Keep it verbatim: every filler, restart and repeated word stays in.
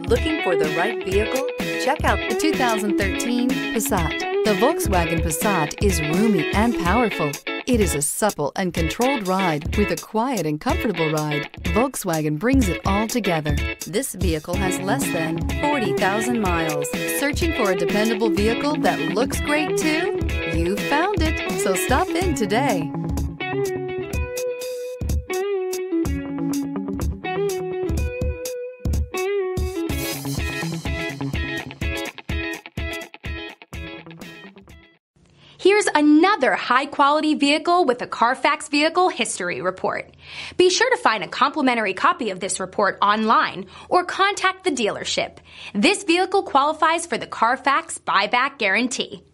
Looking for the right vehicle? Check out the two thousand thirteen Passat. The Volkswagen Passat is roomy and powerful. It is a supple and controlled ride with a quiet and comfortable ride. Volkswagen brings it all together. This vehicle has less than forty thousand miles. Searching for a dependable vehicle that looks great too? You found it, so stop in today. Here's another high-quality vehicle with a Carfax Vehicle History Report. Be sure to find a complimentary copy of this report online or contact the dealership. This vehicle qualifies for the Carfax Buyback Guarantee.